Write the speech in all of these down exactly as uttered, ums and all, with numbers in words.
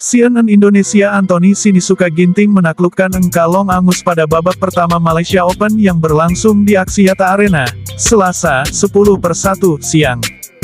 C N N Indonesia Anthony Sinisuka Ginting menaklukkan Engkalong Angus pada babak pertama Malaysia Open yang berlangsung di Axiata Arena, Selasa, sepuluh per satu siang.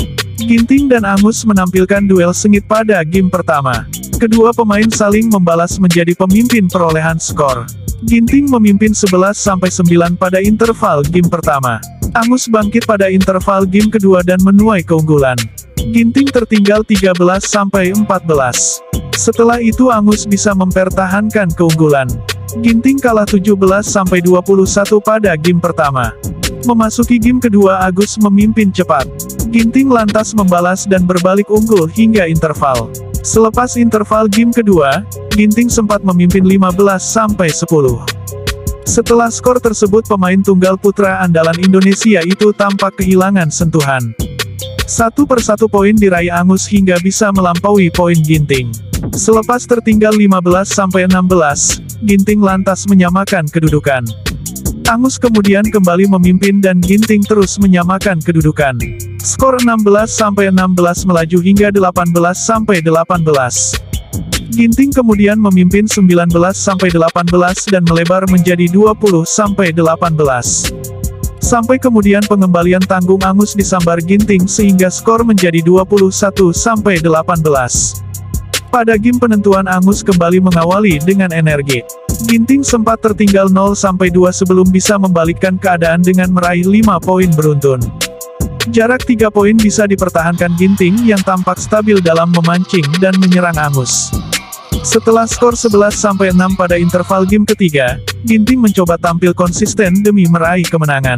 Ginting dan Angus menampilkan duel sengit pada game pertama. Kedua pemain saling membalas menjadi pemimpin perolehan skor. Ginting memimpin sebelas sampai sembilan pada interval game pertama. Angus bangkit pada interval game kedua dan menuai keunggulan. Ginting tertinggal tiga belas sampai empat belas. Setelah itu Angus bisa mempertahankan keunggulan. Ginting kalah tujuh belas sampai dua puluh satu pada game pertama. Memasuki game kedua Angus memimpin cepat. Ginting lantas membalas dan berbalik unggul hingga interval. Selepas interval game kedua, Ginting sempat memimpin lima belas sampai sepuluh. Setelah skor tersebut pemain tunggal putra andalan Indonesia itu tampak kehilangan sentuhan. Satu persatu poin diraih Angus hingga bisa melampaui poin Ginting. Selepas tertinggal lima belas sampai enam belas, Ginting lantas menyamakan kedudukan. Angus kemudian kembali memimpin dan Ginting terus menyamakan kedudukan. Skor enam belas sampai enam belas melaju hingga delapan belas sampai delapan belas. Ginting kemudian memimpin sembilan belas sampai delapan belas dan melebar menjadi dua puluh sampai delapan belas. Sampai kemudian pengembalian tanggung Angus disambar Ginting sehingga skor menjadi dua puluh satu sampai delapan belas. Pada game penentuan Angus kembali mengawali dengan energi. Ginting sempat tertinggal nol sampai dua sebelum bisa membalikkan keadaan dengan meraih lima poin beruntun. Jarak tiga poin bisa dipertahankan Ginting yang tampak stabil dalam memancing dan menyerang Angus. Setelah skor sebelas sampai enam pada interval game ketiga, Ginting mencoba tampil konsisten demi meraih kemenangan.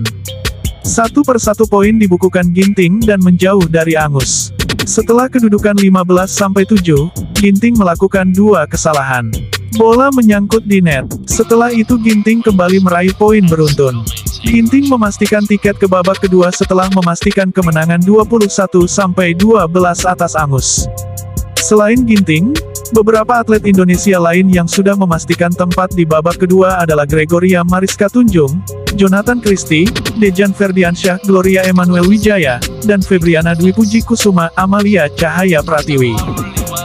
Satu persatu poin dibukukan Ginting dan menjauh dari Angus. Setelah kedudukan lima belas sampai tujuh, Ginting melakukan dua kesalahan. Bola menyangkut di net. Setelah itu Ginting kembali meraih poin beruntun. Ginting memastikan tiket ke babak kedua setelah memastikan kemenangan dua puluh satu sampai dua belas atas Angus. Selain Ginting, beberapa atlet Indonesia lain yang sudah memastikan tempat di babak kedua adalah Gregoria Mariska Tunjung, Jonathan Christie, Dejan Ferdiansyah, Gloria Emmanuel Wijaya, dan Febriana Dwi Puji Kusuma Amalia Cahaya Pratiwi.